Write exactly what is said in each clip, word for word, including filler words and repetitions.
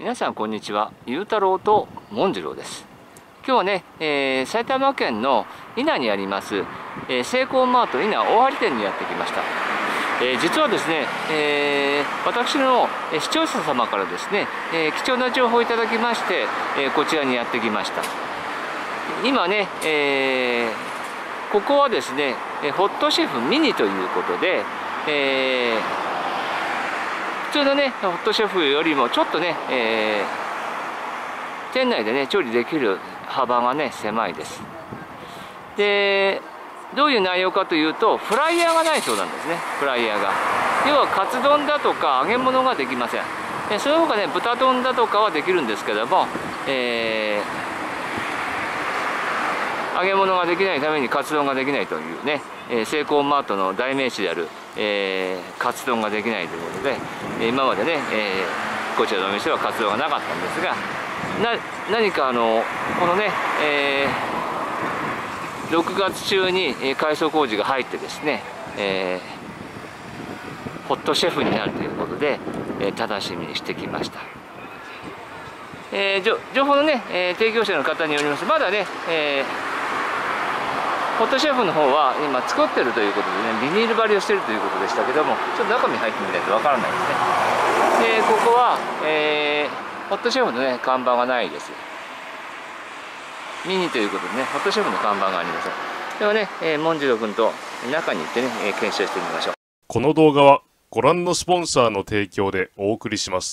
皆さんこんにちは。ゆうたろうともんじろうです。今日はね、えー、埼玉県の伊那にあります、えー、セイコーマート伊那大張店にやってきました。えー、実はですね、えー、私の視聴者様からですね、えー、貴重な情報をいただきまして、えー、こちらにやってきました。今ね、えー、ここはですね、ホットシェフミニということで、えー普通のねホットシェフよりもちょっとね、えー、店内でね調理できる幅がね狭いです。でどういう内容かというと、フライヤーがないそうなんですね。フライヤーが要はカツ丼だとか揚げ物ができません。でその他ね豚丼だとかはできるんですけども、えー、揚げ物ができないためにカツ丼ができないというね、えー、セイコーマートの代名詞であるえー、カツ丼ができないということで、今までね、えー、こちらのお店はカツ丼がなかったんですが、な何かあのこのね、えー、ろくがつ中に改装工事が入ってですね、えー、ホットシェフになるということで、えー、楽しみにしてきました。えー、情報のね、えー、提供者の方によりますと、まだね、えーホットシェフの方は今作ってるということでね、ビニール張りをしてるということでしたけども、ちょっと中身入ってみないとわからないですね。でここは、えー、ホットシェフのね看板がないです。ミニということでね、ホットシェフの看板がありません。ではね、えー、もんじろうくんと中に行ってね、えー、検証してみましょう。 この動画はご覧のスポンサーの提供でお送りします。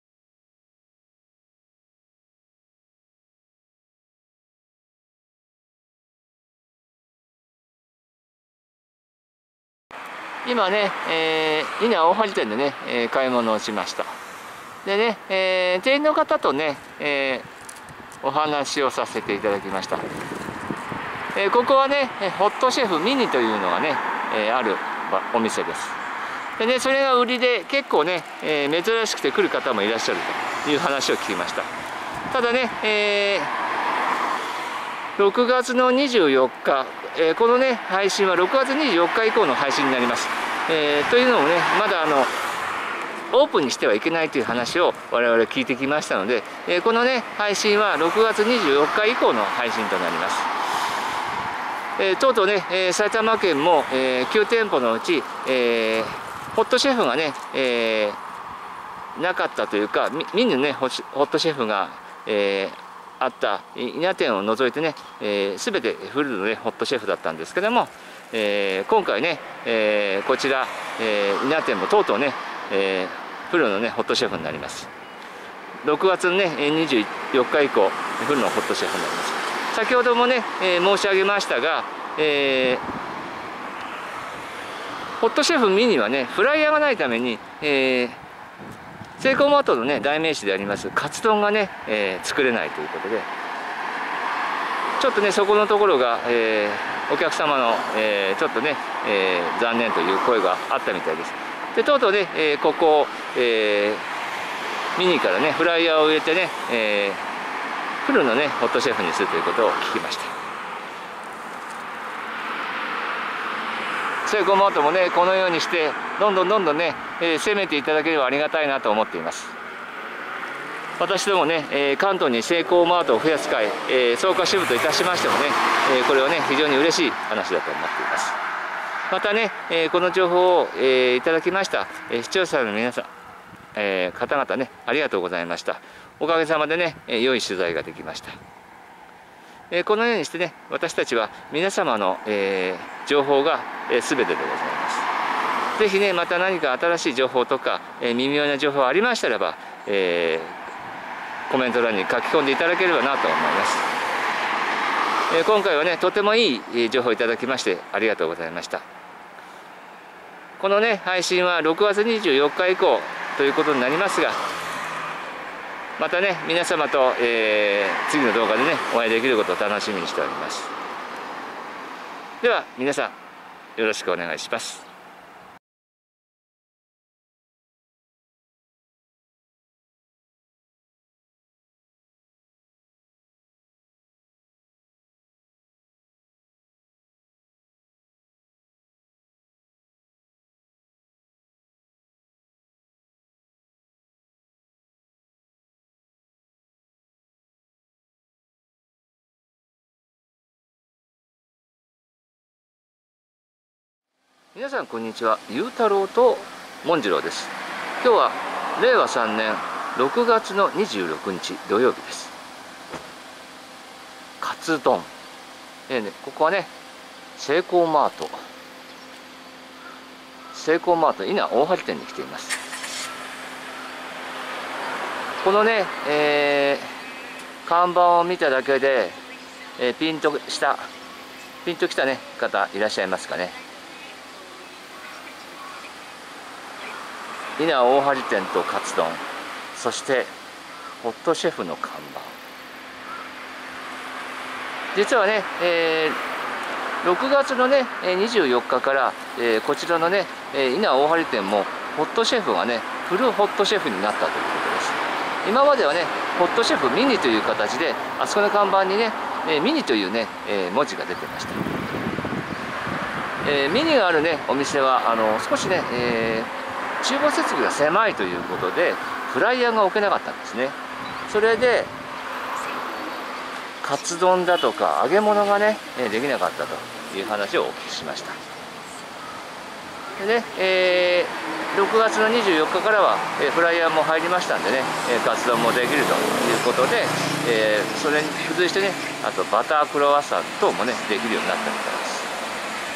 今ね、えー、伊那大張店でね、えー、買い物をしました。でね、えー、店員の方とね、えー、お話をさせていただきました。えー、ここはね、ホットシェフミニというのがね、えー、あるお店です。でね、それが売りで結構ね、えー、珍しくて来る方もいらっしゃるという話を聞きました。ただね、えー、ろくがつのにじゅうよっか、えー、このね配信はろくがつにじゅうよっか以降の配信になります。えー、というのもね、まだあのオープンにしてはいけないという話を我々聞いてきましたので、えー、このね配信はろくがつにじゅうよっか以降の配信となります。えー、とうとうね、えー、埼玉県も、えー、きゅうてんぽのうち、えー、ホットシェフがね、えー、なかったというか、ミニのねホットシェフが、えーあった伊那店を除いてね、えー、全てフルのねホットシェフだったんですけども、えー、今回ね、えー、こちら、えー、伊那店もとうとうね、えー、フルのねホットシェフになります。ろくがつのねにじゅうよっか以降フルのホットシェフになります。先ほどもね、えー、申し上げましたが、えー、ホットシェフミニはねフライヤーがないために、えーセイコーマートのね代名詞でありますカツ丼がね、えー、作れないということで、ちょっとねそこのところが、えー、お客様の、えー、ちょっとね、えー、残念という声があったみたいです。でとうとうね、えー、ここ、えー、ミニからねフライヤーを入れてね、えー、フルのねホットシェフにするということを聞きました。セイコーマートもねこのようにしてどんどんどんどんね、えー、攻めていただければありがたいなと思っています。私どもね、えー、関東にセイコーマートを増やす会、えー、草加支部といたしましてもね、えー、これはね非常に嬉しい話だと思っています。またね、えー、この情報を、えー、いただきました、えー、視聴者の皆さん、えー、方々ねありがとうございました。おかげさまでね、えー、良い取材ができました。このようにしてね私たちは皆様の、えー、情報が、えー、全てでございます。ぜひねまた何か新しい情報とか、えー、微妙な情報ありましたらば、えー、コメント欄に書き込んでいただければなと思います。えー、今回はねとてもいい情報をいただきましてありがとうございました。このね配信はろくがつにじゅうよっか以降ということになりますが、またね皆様と、えー、次の動画でねお会いできることを楽しみにしております。では皆さんよろしくお願いします。 皆さんこんにちは。ゆうたろうともんじろうです。今日はれいわさんねんろくがつのにじゅうろくにち土曜日です。カツ丼、えーね、ここはねセイコーマートセイコーマート伊那大張店に来ています。このね、えー、看板を見ただけで、えー、ピンとしたピンときたね方いらっしゃいますかね。伊那大張店とカツ丼、そしてホットシェフの看板。実はね、えー、ろくがつのねにじゅうよっかから、えー、こちらのね伊那大張店もホットシェフがねフルホットシェフになったということです。今まではねホットシェフミニという形で、あそこの看板にねミニというね文字が出てました。えー、ミニがあるねお店はあの少しね、えー、厨房設備が狭いということでフライヤーが置けなかったんですね。それでカツ丼だとか揚げ物がねできなかったという話をお聞きしました。でね、えー、ろくがつのにじゅうよっかからは、えー、フライヤーも入りましたんでね、えー、カツ丼もできるということで、えー、それに付随してね、あとバタークロワッサン等もねできるようになったみたいです。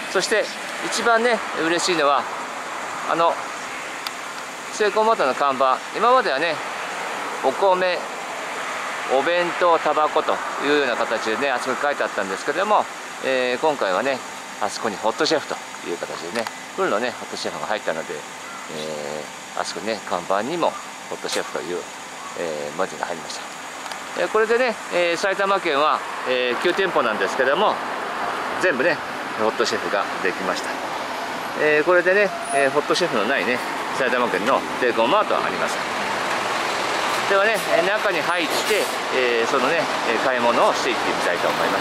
そして一番ね嬉しいのはあのセイコーマートの看板、今まではねお米、お弁当、タバコというような形でねあそこに書いてあったんですけれども、えー、今回はねあそこにホットシェフという形でねフルのねホットシェフが入ったので、えー、あそこにね看板にもホットシェフという、えー、文字が入りました。えー、これでね、えー、埼玉県は、えー、きゅうてんぽなんですけども全部ねホットシェフができました。えー、これでね、えー、ホットシェフのないね埼玉県のセイコーマートはあります。ではね中に入って、えー、そのね買い物をしていってみたいと思います。